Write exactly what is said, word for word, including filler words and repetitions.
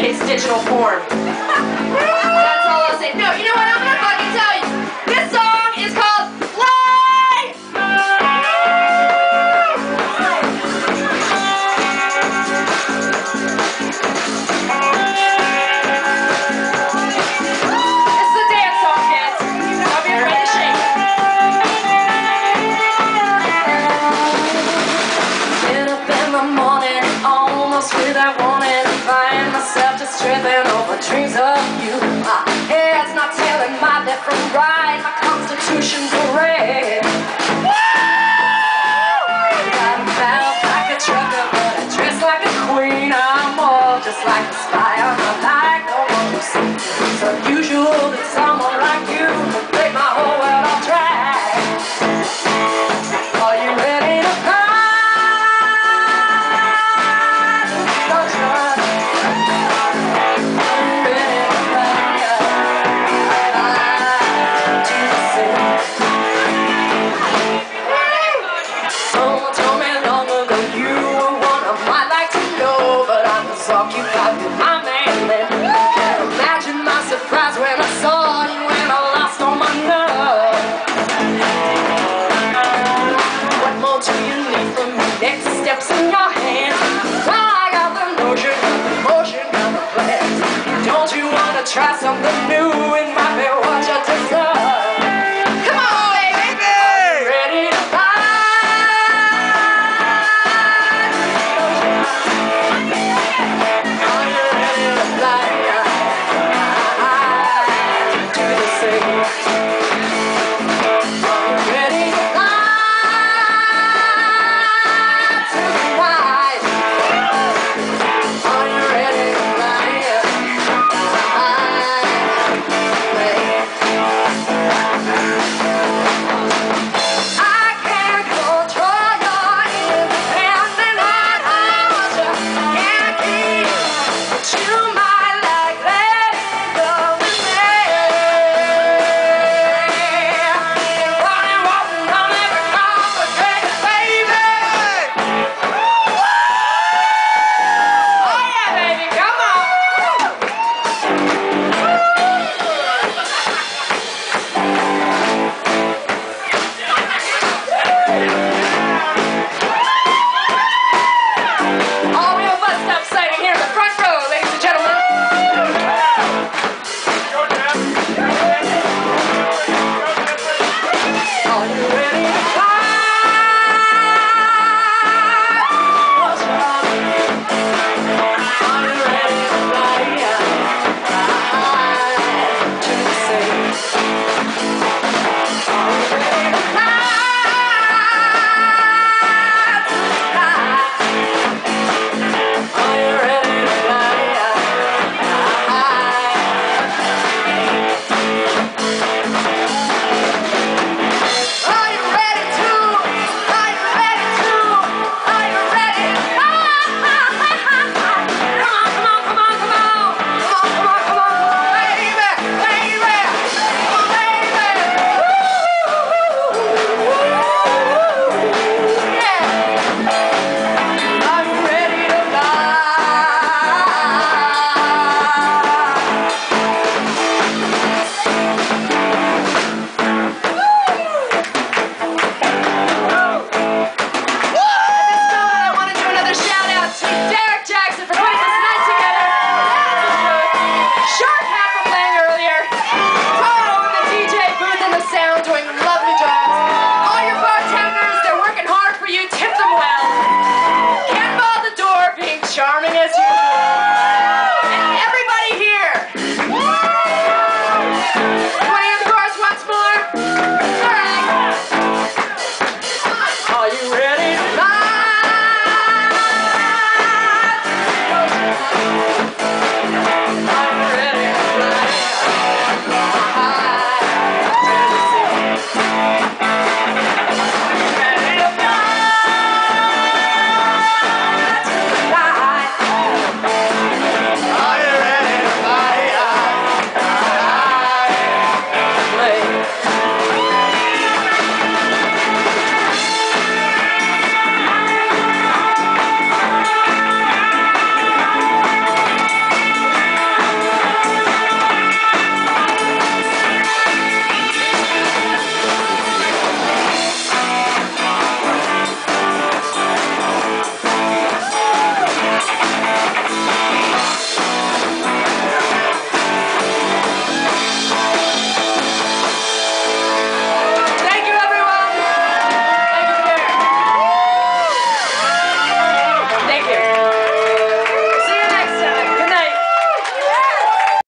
in its digital form. That's all I'll say. No, you know what? I'm gonna fucking tell you. This song is called Fly! This is a dance song, kids. I'll be ready to shake. Get up in the morning, almost without warning, find myself just tripping over dreams of you. My head's not telling my left from right, my constitution's a red. I'm bound like a trucker, but I dress like a queen. I'm more just like a spy, I'm not like no one who sees. It's unusual that someone like you would break my whole world off track. Are you ready to fly? Occupied with my man, then can't imagine my surprise when I saw you and I lost all my nerve. What more do you need from me? Next steps in your hands. I got the notion, got the motion, got the plans. Don't you wanna try something new? It might be what you deserve. Come on, baby, baby. Ready to fly? Shark